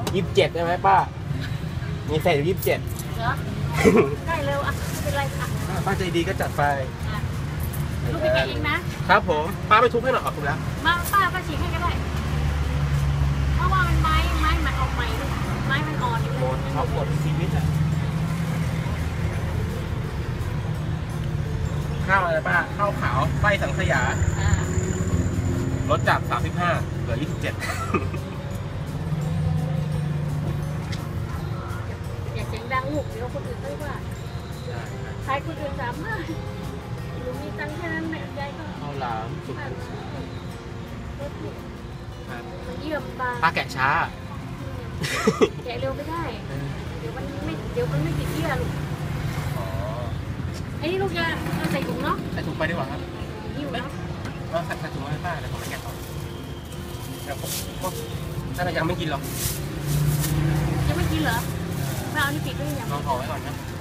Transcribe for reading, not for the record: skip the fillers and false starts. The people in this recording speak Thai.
27ใช่ไหมป้ามีเศษอยู่27 เหรอใกล้เร็วอ่ะไม่เป็นไรอ่ะป้าใจดีก็จัดไปลูกไปแกะเองนะครับผมป้าไปทุบให้หน่อยขอบคุณแล้วมาป้าฉีกให้ก็ได้เพราะว่ามันไม้มันออกใหม่ลูกไม้มันอ่อนอยู่โมนเขาปวดชีวิตอะข้าวอะไรป้าข้าวขาวไส้สังขยาลดจาก35เหลือ27 อย่าเสียงดังลูกเดี๋ยวคนอื่นไม่ว่าใครคนอื่น3หนูมีตังค์แค่นั้นแม่ยายก็ข้าวหลามสุกมันเยี่ยมตาป้าแกะช้าแกะเร็วไม่ได้เดี๋ยวมันไม่ติดเยี่ยลูกไอ้นี่ลูกจะใส่ถุงเนาะใส่ถุงไปดีกว่าครับหิวเนาะใส่ถุงให้ป้าแล้วผมไปแกะต่อแต่ผมน่าจะยังไม่กินหรอกยังไม่กินเหรอป้าเอานี่ปิดไว้ยังลองห่อไว้ก่อนครับ